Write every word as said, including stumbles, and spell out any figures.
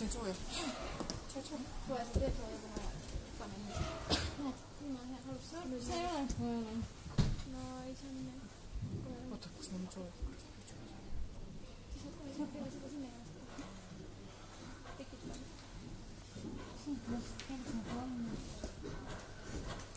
제일 좋아요. 제일 좋아. 좋아해서 내 좋아해서 오빠는 나 하루 살 새로운 좋아요. 나 이상해. 어떻게 너무 좋아요. 응, 그래서 좋아하는